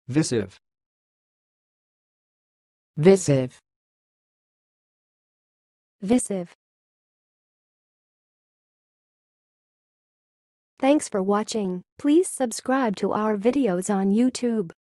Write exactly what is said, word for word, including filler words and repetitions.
visive, visive, visive. Thanks for watching. Please subscribe to our videos on YouTube.